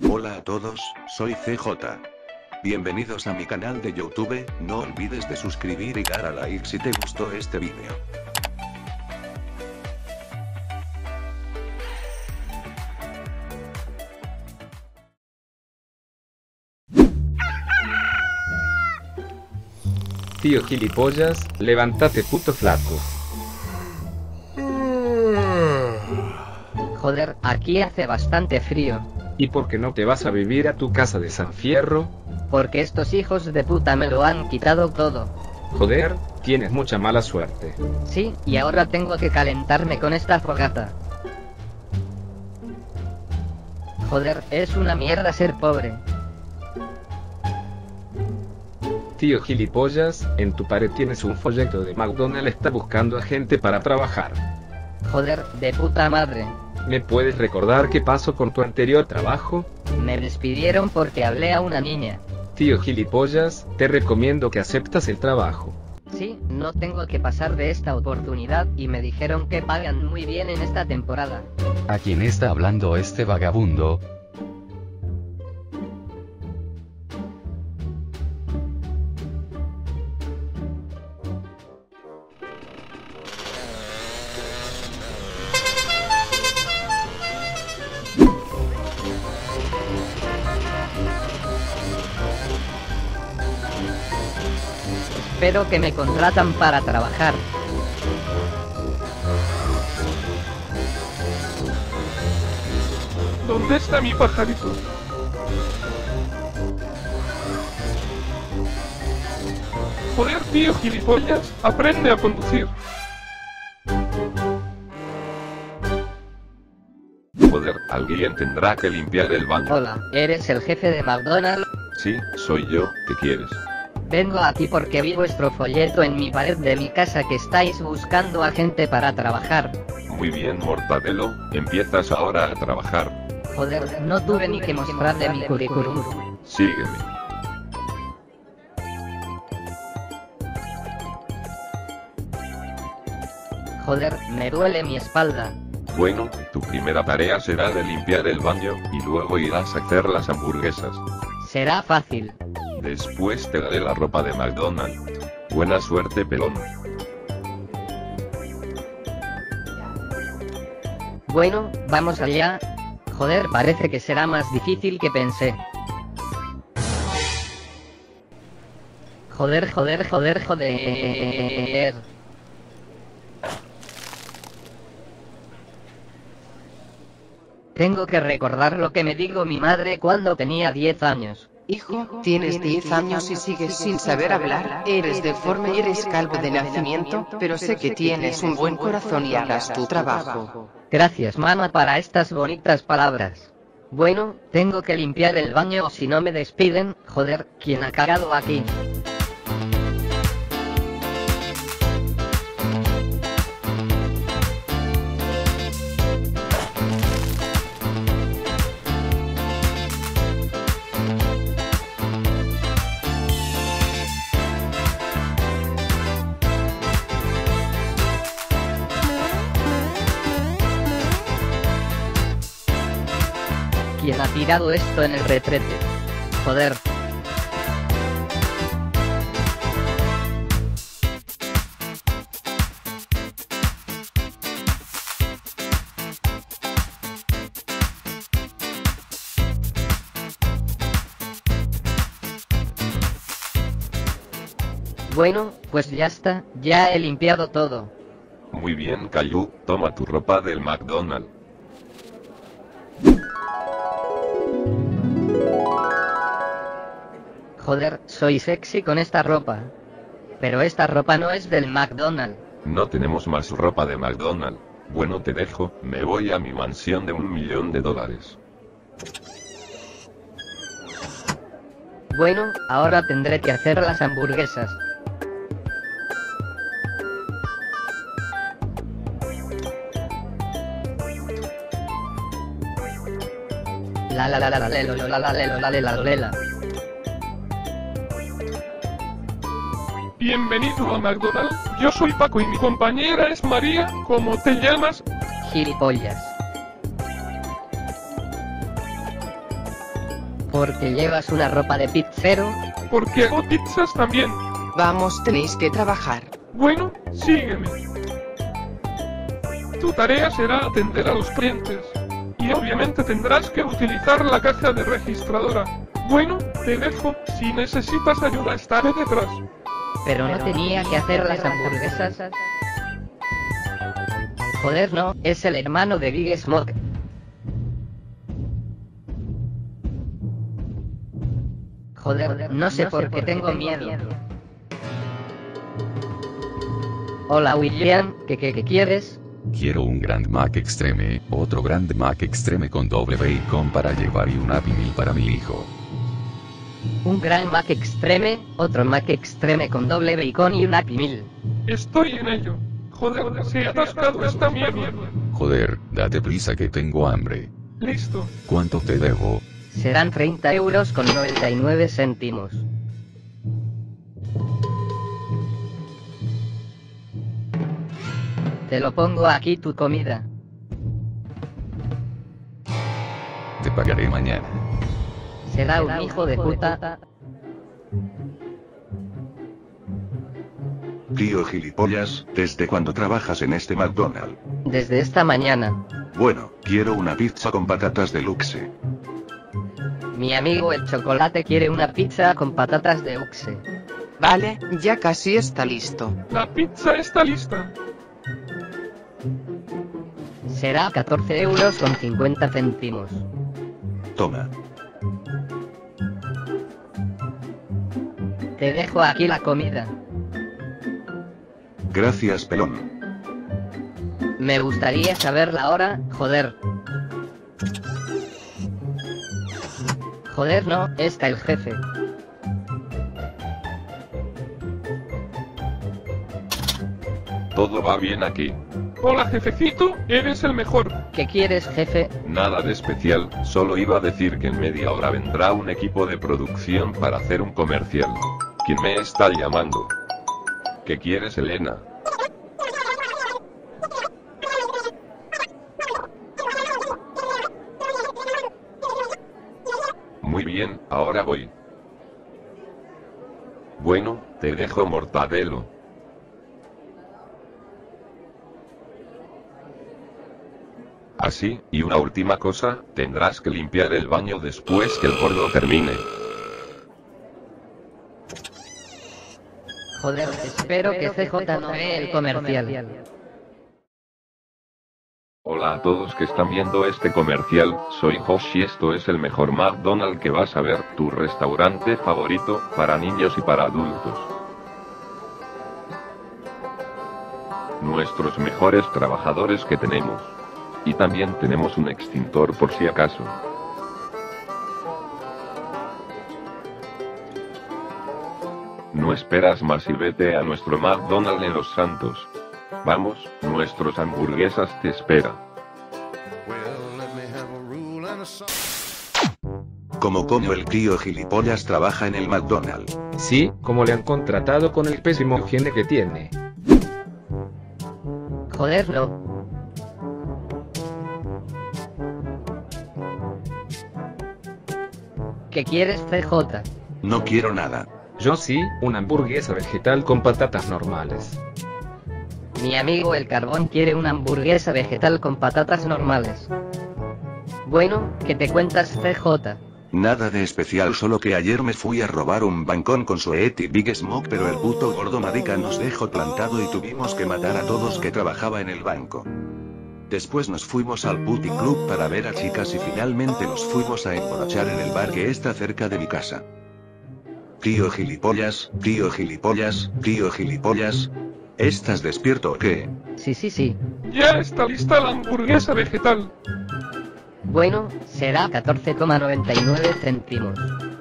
Hola a todos, soy CJ. Bienvenidos a mi canal de YouTube, no olvides de suscribir y dar a like si te gustó este vídeo. Tío gilipollas, levántate puto flaco. Joder, aquí hace bastante frío. ¿Y por qué no te vas a vivir a tu casa de San Fierro? Porque estos hijos de puta me lo han quitado todo. Joder, tienes mucha mala suerte. Sí, y ahora tengo que calentarme con esta fogata. Joder, es una mierda ser pobre. Tío gilipollas, en tu pared tienes un folleto de McDonald's está buscando a gente para trabajar. Joder, de puta madre. ¿Me puedes recordar qué pasó con tu anterior trabajo? Me despidieron porque hablé a una niña. Tío gilipollas, te recomiendo que aceptas el trabajo. Sí, no tengo que pasar de esta oportunidad y me dijeron que pagan muy bien en esta temporada. ¿A quién está hablando este vagabundo? Espero que me contratan para trabajar. ¿Dónde está mi pajarito? Joder, tío gilipollas, aprende a conducir. Joder, alguien tendrá que limpiar el baño. Hola, ¿eres el jefe de McDonald's? Sí, soy yo, ¿qué quieres? Vengo aquí porque vi vuestro folleto en mi pared de mi casa que estáis buscando a gente para trabajar. Muy bien, Mortadelo, empiezas ahora a trabajar. Joder, no tuve ni que mostrarle mi currículum. Sígueme. Joder, me duele mi espalda. Bueno, tu primera tarea será de limpiar el baño, y luego irás a hacer las hamburguesas. Será fácil. Después te daré la ropa de McDonald's. Buena suerte, pelón. Bueno, vamos allá. Joder, parece que será más difícil que pensé. Joder. Tengo que recordar lo que me dijo mi madre cuando tenía 10 años. Hijo, tienes 10 años y sigues sin saber hablar, eres deforme y eres calvo de nacimiento, pero sé que tienes un buen corazón y harás tu trabajo. Gracias, mamá, para estas bonitas palabras. Bueno, tengo que limpiar el baño o si no me despiden. Joder, ¿quién ha cagado aquí? ¿Quién ha tirado esto en el retrete? Joder. Bueno, pues ya está, ya he limpiado todo. Muy bien, Caillou, toma tu ropa del McDonald's. Joder, soy sexy con esta ropa. Pero esta ropa no es del McDonald's. No tenemos más ropa de McDonald's. Bueno, te dejo, me voy a mi mansión de $1 millón. Bueno, ahora tendré que hacer las hamburguesas. La. Bienvenido a McDonald's, yo soy Paco y mi compañera es María, ¿cómo te llamas? Gilipollas. Porque llevas una ropa de pizzero. Porque hago pizzas también. Vamos, tenéis que trabajar. Bueno, sígueme. Tu tarea será atender a los clientes. Y obviamente tendrás que utilizar la caja de registradora. Bueno, te dejo. Si necesitas ayuda, estaré detrás. Pero no tenía que hacer las hamburguesas. Joder, no, es el hermano de Big Smoke. Joder, no sé por qué tengo miedo. Hola William, ¿qué quieres? Quiero un Grand Mac Extreme, otro Grand Mac Extreme con doble bacon para llevar y un Happy Meal para mi hijo. Un Grand Mac Extreme, otro Mac Extreme con doble bacon y un Happy Meal. Estoy en ello. Joder, se ha atascado esta mierda. Joder, date prisa que tengo hambre. Listo. ¿Cuánto te debo? Serán 30 euros con 99 céntimos. Te lo pongo aquí tu comida. Te pagaré mañana. Será un hijo de puta. Tío gilipollas, ¿desde cuándo trabajas en este McDonald's? Desde esta mañana. Bueno, quiero una pizza con patatas deluxe. Mi amigo el chocolate quiere una pizza con patatas de Uxe. Vale, ya casi está listo. La pizza está lista. Será 14 euros con 50 céntimos. Toma. Te dejo aquí la comida. Gracias, pelón. Me gustaría saber la hora, joder. Joder, no, está el jefe. Todo va bien aquí. Hola jefecito, eres el mejor. ¿Qué quieres, jefe? Nada de especial, solo iba a decir que en media hora vendrá un equipo de producción para hacer un comercial. ¿Quién me está llamando? ¿Qué quieres, Elena? Muy bien, ahora voy. Bueno, te dejo, Mortadelo. Así, y una última cosa, tendrás que limpiar el baño después que el gordo termine. Joder, espero que CJ no vea el comercial. Hola a todos que están viendo este comercial, soy Josh y esto es el mejor McDonald's que vas a ver, tu restaurante favorito, para niños y para adultos. Nuestros mejores trabajadores que tenemos. Y también tenemos un extintor por si acaso. No esperas más y vete a nuestro McDonald's en Los Santos. Vamos, nuestros hamburguesas te esperan. Como el tío gilipollas trabaja en el McDonald's. Sí, como le han contratado con el pésimo higiene que tiene. Joder, no. ¿Qué quieres, CJ? No quiero nada. Yo sí, una hamburguesa vegetal con patatas normales. Mi amigo el carbón quiere una hamburguesa vegetal con patatas normales. Bueno, ¿qué te cuentas, CJ? Nada de especial, solo que ayer me fui a robar un bancón con Sweet y Big Smoke, pero el puto gordo marica nos dejó plantado y tuvimos que matar a todos que trabajaba en el banco. Después nos fuimos al Putty Club para ver a chicas y finalmente nos fuimos a emborrachar en el bar que está cerca de mi casa. Tío gilipollas, tío gilipollas, tío gilipollas. ¿Estás despierto o qué? Sí. Ya está lista la hamburguesa vegetal. Bueno, será 14,99 céntimos.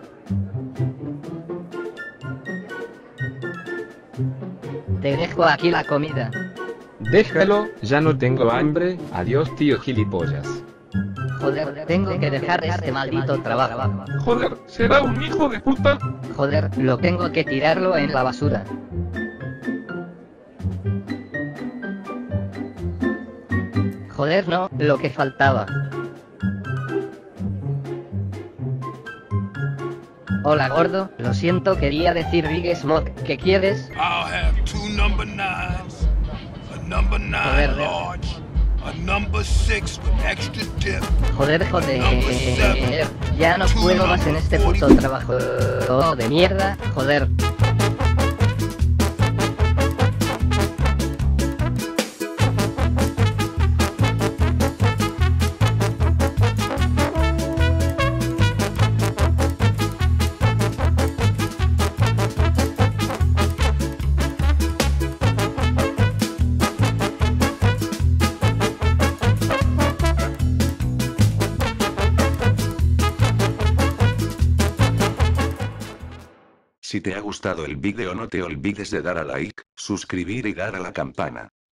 Te dejo aquí la comida. Déjalo, ya no tengo hambre, adiós tío gilipollas. Joder, tengo que dejar este maldito trabajo. Joder, será un hijo de puta. Joder, lo tengo que tirarlo en la basura. Joder, no, lo que faltaba. Hola gordo, lo siento, quería decir Big Smoke, ¿qué quieres? I'll have 2 number 9s, a number 9 Joder, large, a number 6 with extra dip. Joder, ya no puedo más en este puto trabajo de mierda, joder. Si te ha gustado el vídeo no te olvides de dar a like, suscribir y dar a la campana.